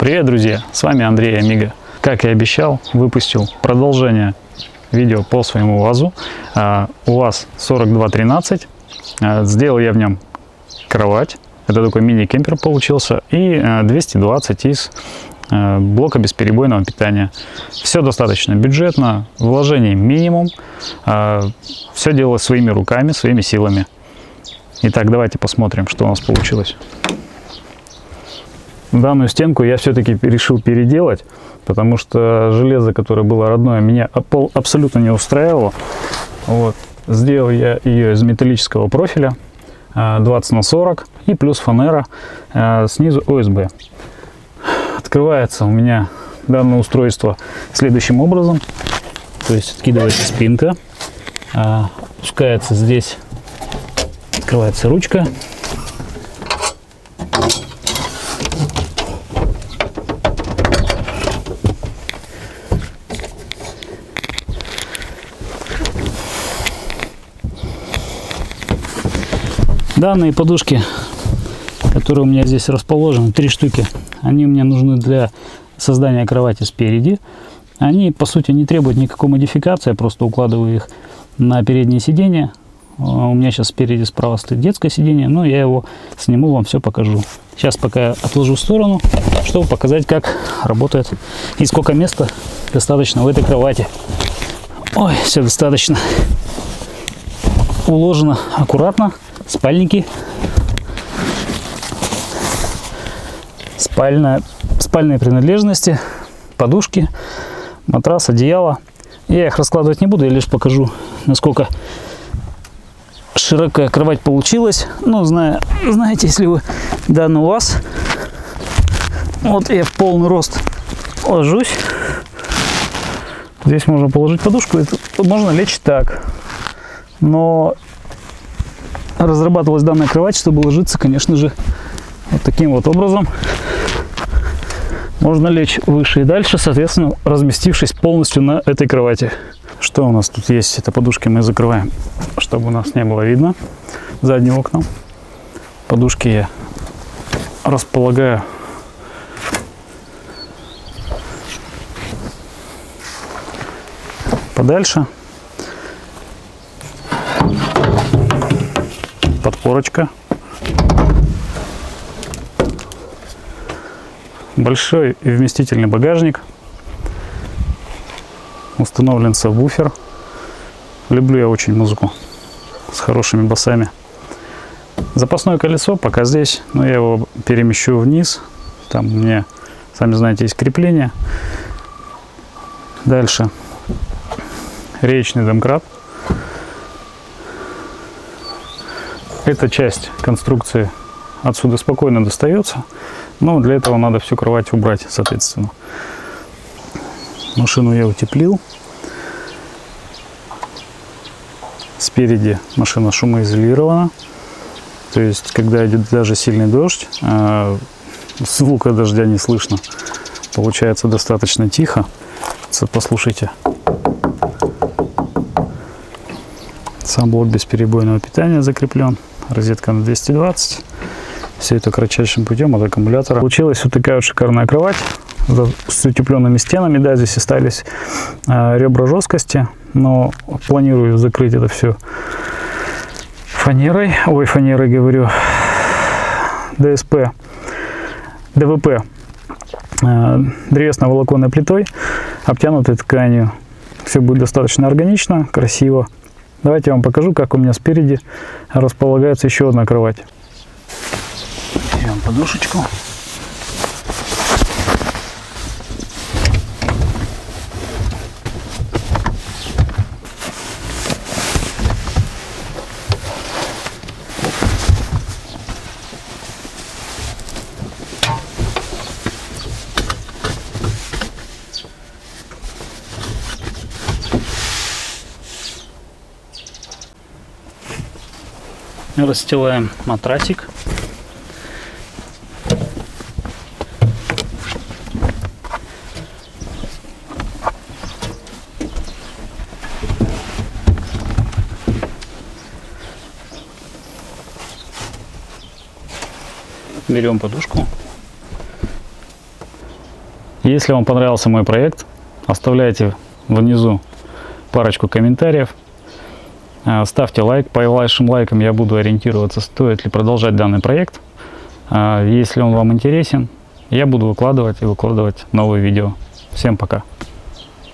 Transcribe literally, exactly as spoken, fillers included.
Привет, друзья! С вами Андрей Амиго. Как и обещал, выпустил продолжение видео по своему УАЗу. УАЗ сорок два тринадцать. Сделал я в нем кровать. Это такой мини-кемпер получился. И двести двадцать из блока бесперебойного питания. Все достаточно бюджетно, вложений минимум. Все делалось своими руками, своими силами. Итак, давайте посмотрим, что у нас получилось. Данную стенку я все-таки решил переделать, потому что железо, которое было родное, меня абсолютно не устраивало. Вот. Сделал я ее из металлического профиля двадцать на сорок и плюс фанера, снизу о эс бэ. Открывается у меня данное устройство следующим образом. То есть откидывается спинка, опускается здесь, открывается ручка. Данные подушки, которые у меня здесь расположены, три штуки, они мне нужны для создания кровати спереди. Они, по сути, не требуют никакой модификации, я просто укладываю их на переднее сиденье. У меня сейчас спереди справа стоит детское сиденье, но я его сниму, вам все покажу. Сейчас пока отложу в сторону, чтобы показать, как работает и сколько места достаточно в этой кровати. Ой, все достаточно уложено аккуратно. Спальники, спальная, спальные принадлежности, подушки, матрас, одеяло. Я их раскладывать не буду, я лишь покажу, насколько широкая кровать получилась. Ну, зная, знаете, если вы данный УАЗ, вот я в полный рост ложусь. Здесь можно положить подушку, и тут можно лечь так. Но разрабатывалась данная кровать, чтобы ложиться, конечно же, вот таким вот образом. Можно лечь выше и дальше, соответственно, разместившись полностью на этой кровати. Что у нас тут есть? Это подушки мы закрываем, чтобы у нас не было видно задним окном. Подушки я располагаю подальше. Подпорочка. Большой и вместительный багажник. Установлен сабвуфер. Люблю я очень музыку с хорошими басами. Запасное колесо пока здесь, но я его перемещу вниз. Там у меня, сами знаете, есть крепление. Дальше реечный домкрат. Эта часть конструкции отсюда спокойно достается, но для этого надо всю кровать убрать, соответственно. Машину я утеплил. Спереди машина шумоизолирована, то есть когда идет даже сильный дождь, звука дождя не слышно, получается достаточно тихо. Послушайте. Сам блок бесперебойного питания закреплен. Розетка на двести двадцать. Все это кратчайшим путем от аккумулятора. Получилась вот такая вот шикарная кровать с утепленными стенами. Да, здесь остались э, ребра жесткости, но планирую закрыть это все фанерой. Ой, фанерой говорю. ДСП, ДВП. Э, древесно-волоконной плитой, обтянутой тканью. Все будет достаточно органично, красиво. Давайте я вам покажу, как у меня спереди располагается еще одна кровать. Берем подушечку. Расстилаем матрасик. Берем подушку, Если вам понравился мой проект, оставляйте внизу парочку комментариев, ставьте лайк. По вашим лайкам я буду ориентироваться, стоит ли продолжать данный проект. Если он вам интересен, я буду выкладывать и выкладывать новые видео. Всем пока!